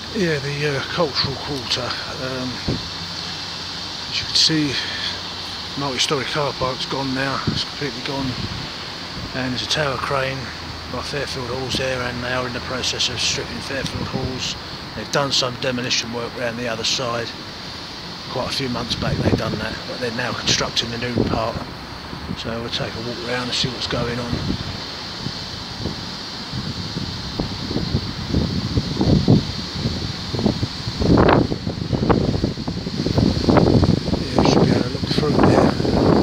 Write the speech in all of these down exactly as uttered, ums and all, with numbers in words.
Yeah, the uh, cultural quarter. Um, as you can see, multi-storey car park's gone now. It's completely gone, and there's a tower crane by Fairfield Halls there, and they are in the process of stripping Fairfield Halls. They've done some demolition work around the other side. Quite a few months back they've done that, but they're now constructing the new part. So we'll take a walk around and see what's going on. Yeah, you should be able to look through there.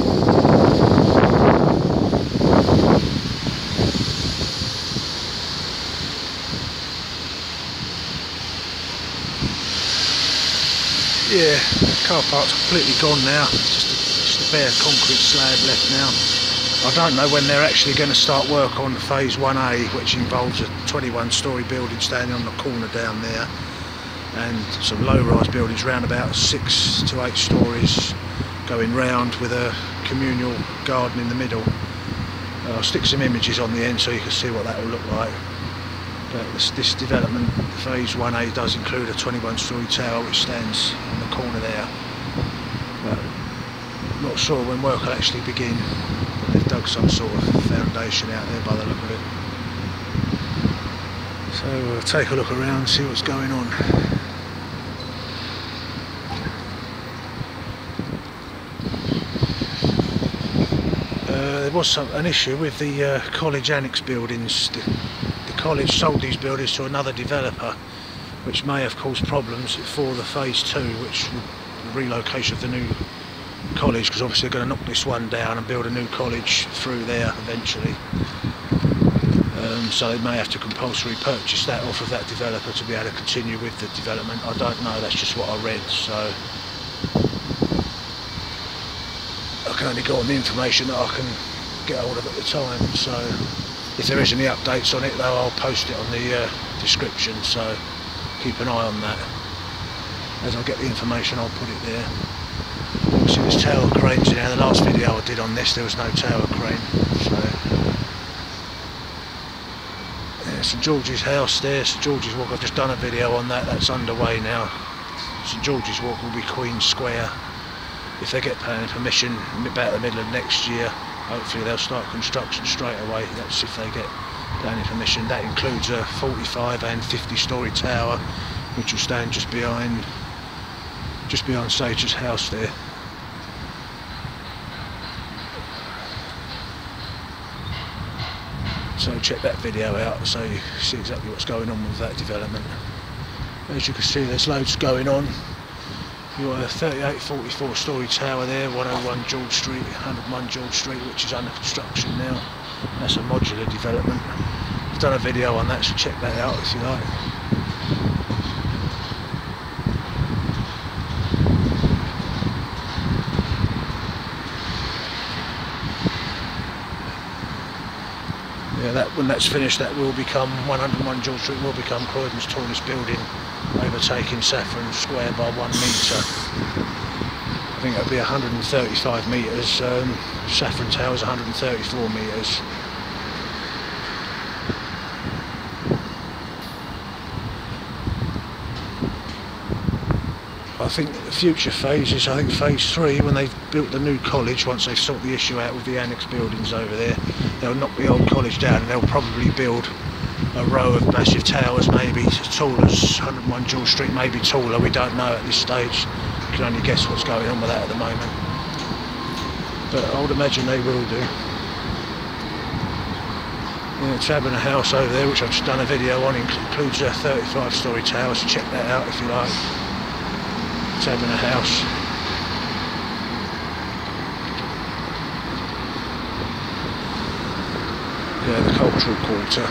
Yeah, the car park's completely gone now. Just a, just a bare concrete slab left now. I don't know when they're actually going to start work on phase one A, which involves a twenty-one storey building standing on the corner down there, and some low-rise buildings round about six to eight stories going round with a communal garden in the middle. Uh, I'll stick some images on the end so you can see what that will look like. But this, this development, phase one A, does include a twenty-one storey tower which stands on the corner there. But I'm not sure when work will actually begin. But they've dug some sort of foundation out there by the look of it. So we'll take a look around and see what's going on. Uh, there was some, an issue with the uh, college annex buildings. The, the college sold these buildings to another developer, which may have caused problems for the phase two, which the relocation of the new college, because obviously they're going to knock this one down and build a new college through there eventually. Um, so they may have to compulsory purchase that off of that developer to be able to continue with the development. I don't know, that's just what I read, so I can only go on the information that I can get hold of at the time. So if there is any updates on it though, I'll post it on the uh, description, so keep an eye on that. As I get the information, I'll put it there. Obviously there's tower cranes in there. The last video I did on this, there was no tower crane. So yeah, St George's House there, St George's Walk, I've just done a video on that, that's underway now. St George's Walk will be Queen Square. If they get planning permission about the middle of next year, hopefully they'll start construction straight away. That's if they get planning permission. That includes a forty-five and fifty storey tower which will stand just behind just behind Sage's house there. So check that video out so you see exactly what's going on with that development. As you can see, there's loads going on. You've got a thirty-eight forty-four storey tower there, one oh one George Street, one oh one George Street, which is under construction now. That's a modular development. I've done a video on that, so check that out if you like. Yeah, that, when that's finished, that will become one oh one George Street will become Croydon's tallest building, overtaking Saffron Square by one metre. I think it'll be one hundred thirty-five metres. Um, Saffron Tower's one hundred thirty-four metres. I think the future phases, I think phase three, when they've built the new college, once they've sorted the issue out with the annex buildings over there, they'll knock the old college down and they'll probably build a row of massive towers, maybe as tall as one oh one George Street, maybe taller, we don't know at this stage. We can only guess what's going on with that at the moment. But I would imagine they will do. Yeah, Taberner House over there, which I've just done a video on, includes a thirty-five storey tower, so check that out if you like. Taberner House. Yeah, the cultural quarter.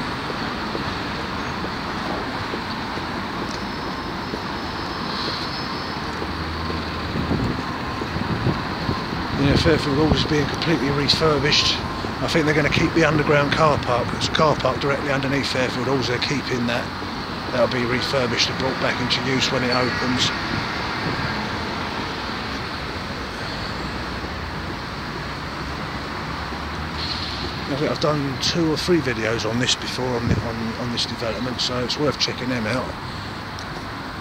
Yeah, Fairfield Hall is being completely refurbished. I think they're going to keep the underground car park. There's a car park directly underneath Fairfield Halls. They're keeping that. That'll be refurbished and brought back into use when it opens. I think I've done two or three videos on this before on, the, on, on this development, so it's worth checking them out.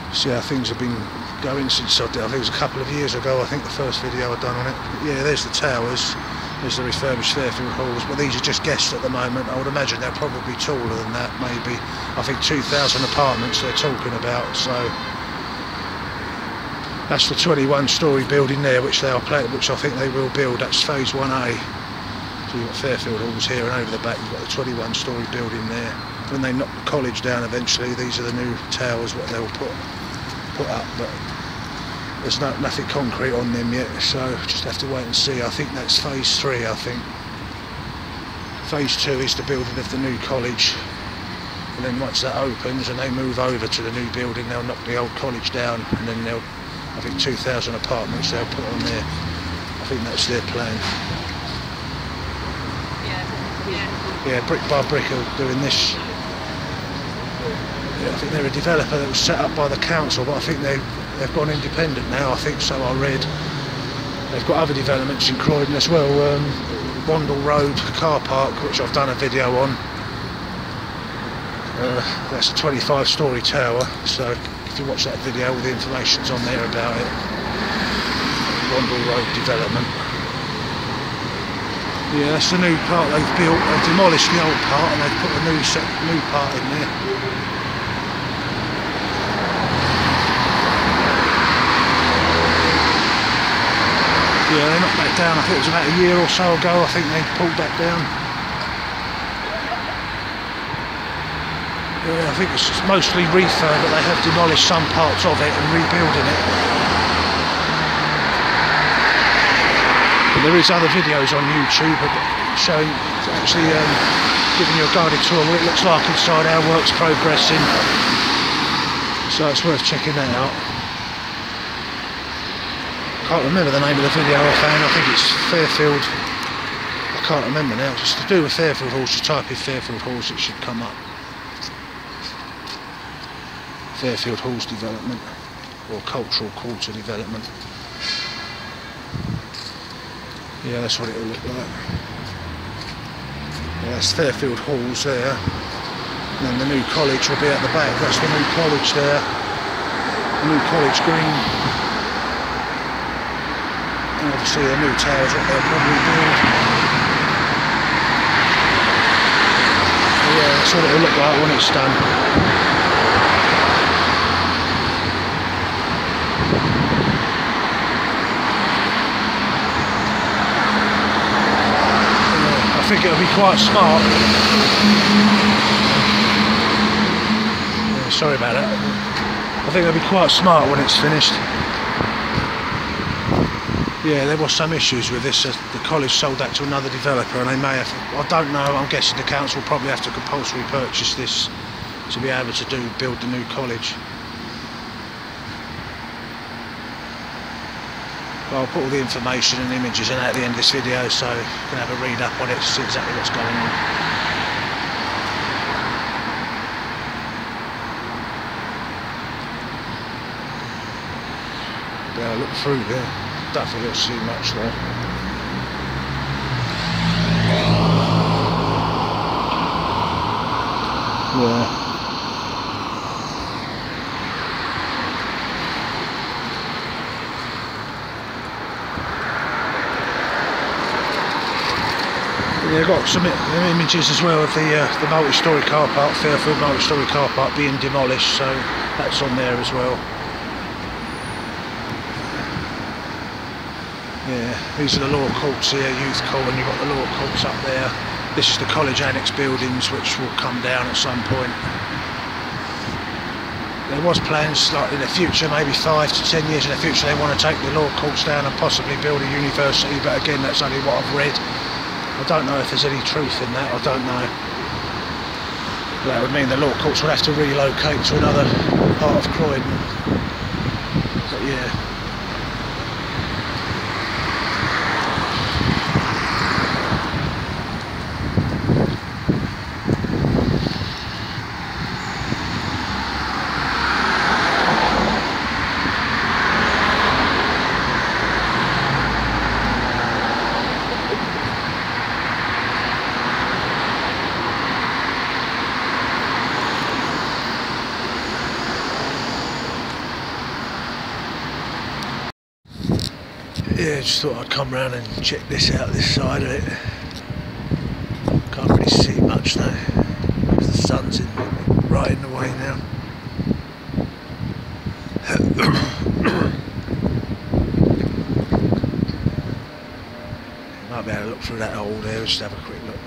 See how things have been going since I did. I think it was a couple of years ago, I think the first video I'd done on it. But yeah, there's the towers, there's the refurbished Fairfield halls, but these are just guests at the moment. I would imagine they're probably taller than that, maybe. I think two thousand apartments they're talking about, so that's the twenty-one storey building there, which they are planning, which I think they will build. That's phase one A. So you've got Fairfield halls here, and over the back you've got the twenty-one storey building there. When they knock the college down eventually, these are the new towers what they'll put put up, but there's no, nothing concrete on them yet, so just have to wait and see. I think that's phase three. I think phase two is the building of the new college, and then once that opens and they move over to the new building, they'll knock the old college down, and then they'll, I think two thousand apartments they'll put on there. I think that's their plan. Yeah, brick by brick are doing this. Yeah, I think they're a developer that was set up by the council, but I think they, they've gone independent now, I think, so I read. They've got other developments in Croydon as well, um, Wandle Road car park, which I've done a video on. Uh, that's a twenty-five storey tower, so if you watch that video, all the information's on there about it. Wandle Road development. Yeah, that's the new part they've built. They've demolished the old part and they've put a new set, new part in there. Yeah, they knocked that down. I think it was about a year or so ago. I think they pulled that down. Yeah, I think it's mostly refurb, but they have demolished some parts of it and rebuilding it. There is other videos on YouTube showing, actually um, giving you a guided tour of what it looks like inside, how work's progressing. So it's worth checking that out. I can't remember the name of the video I found. I think it's Fairfield. I can't remember now. It's to do with Fairfield halls. Just type in Fairfield halls, it should come up. Fairfield halls development, or cultural quarter development. Yeah, that's what it will look like. Yeah, that's Fairfield halls there. And then the new college will be at the back. That's the new college there. The new college green. And obviously the new towers what they'll probably build. So yeah, that's what it will look like when it's done. I think it'll be quite smart. Yeah, sorry about that. I think it'll be quite smart when it's finished. Yeah, there was some issues with this. Uh, the college sold that to another developer, and they may have. I don't know. I'm guessing the council will probably have to compulsory purchase this to be able to do build the new college. I'll put all the information and images in at the end of this video, so you can have a read up on it to see exactly what's going on. Yeah, look through there. Don't think you'll see much there. Yeah. Yeah, got some images as well of the uh, the multi-storey car park, Fairfield multi-storey car park being demolished, so that's on there as well. Yeah, these are the law courts here, youth court, and you've got the law courts up there. This is the college annex buildings, which will come down at some point. There was plans, like in the future, maybe five to ten years in the future, they want to take the law courts down and possibly build a university, but again, that's only what I've read. I don't know if there's any truth in that, I don't know. That would mean the law courts would have to relocate to another part of Croydon. But yeah. Yeah, just thought I'd come round and check this out, this side of it. Can't really see much though, because the sun's in, right in the way now. Might be able to look through that hole there, just have a quick look.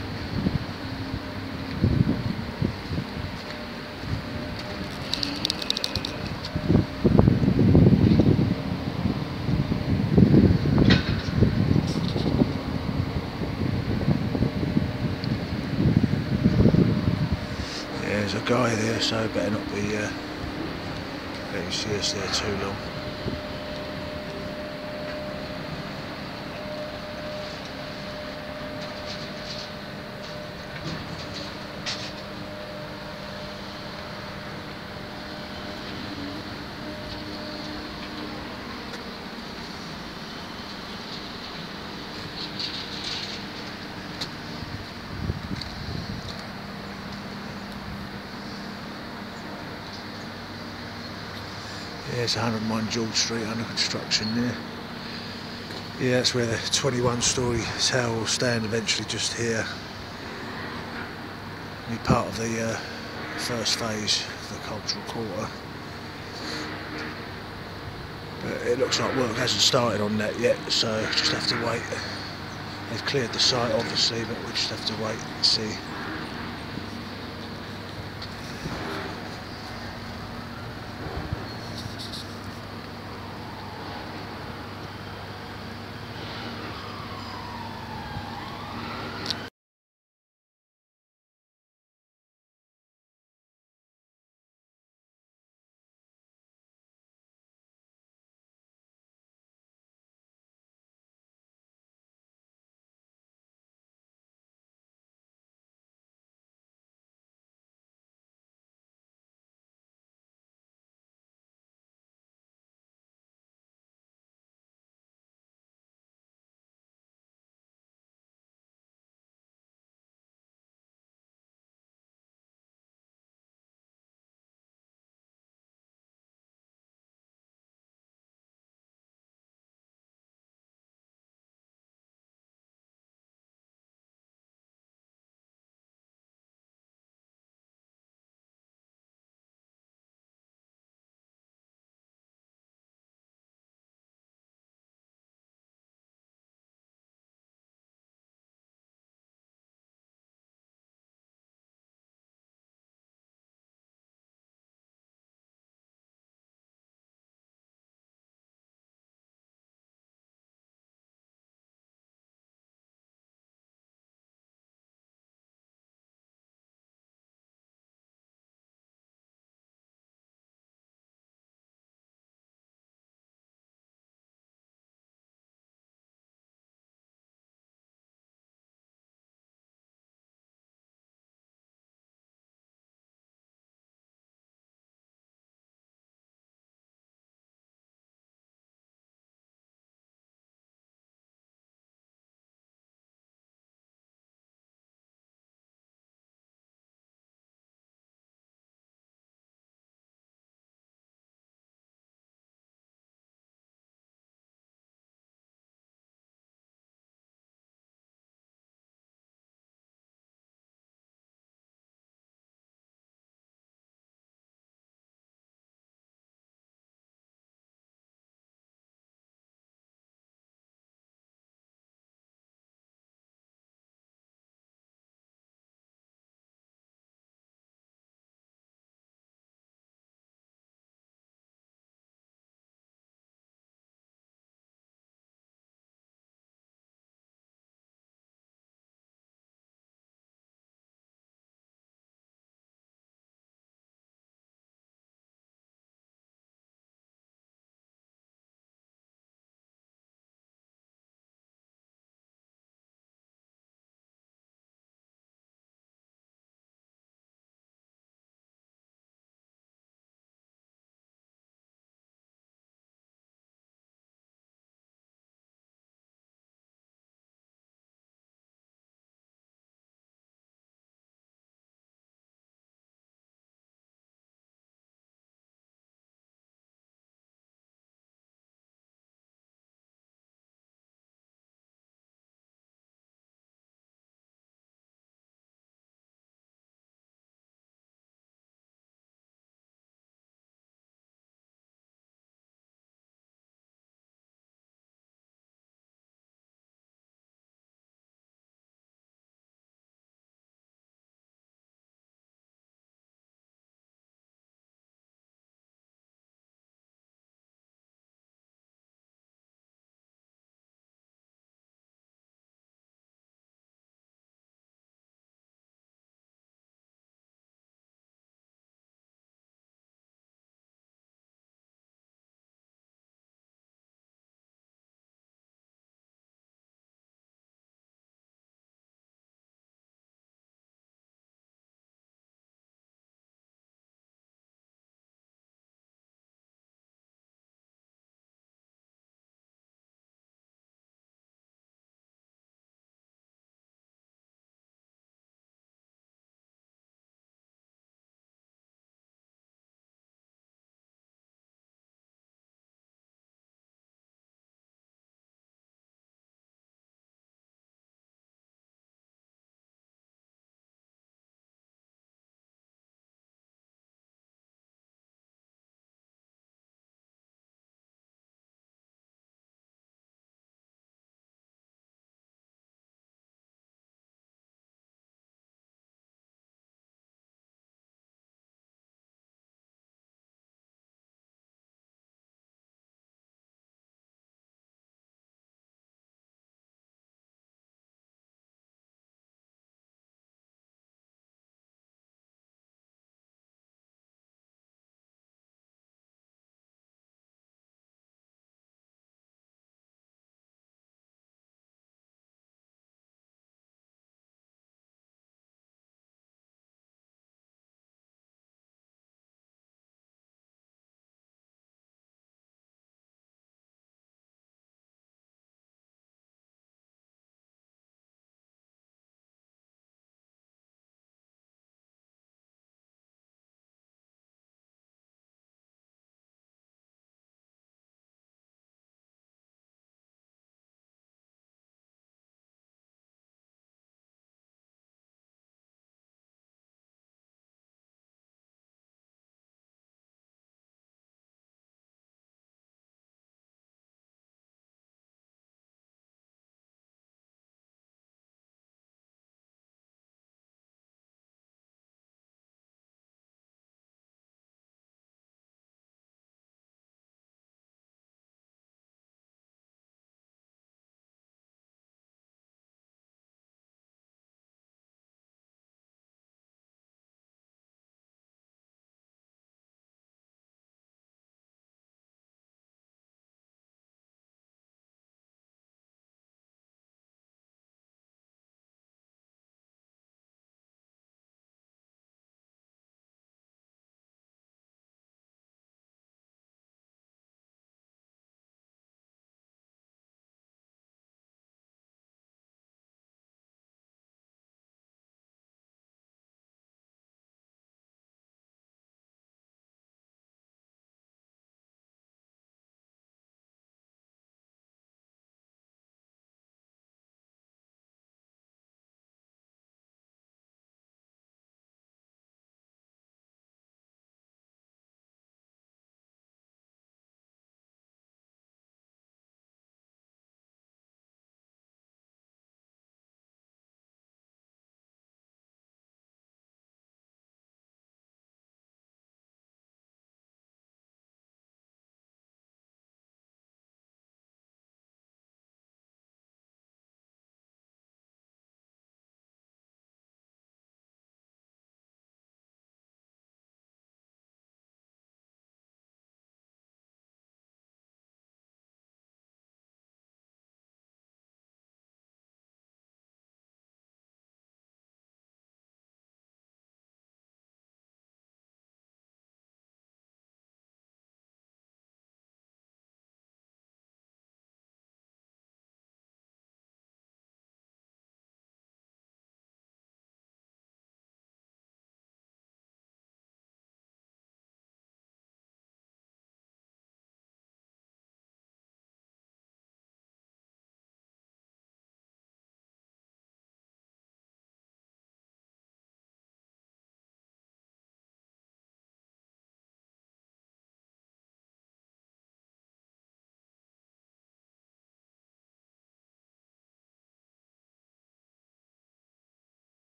There's a guy there, so better not be uh, let you see us there too long. Yeah, it's one oh one George Street under construction there. Yeah, that's where the twenty-one storey tower will stand eventually, just here. Be part of the uh, first phase of the cultural quarter. But it looks like work hasn't started on that yet, so just have to wait. They've cleared the site obviously, but we just have to wait and see.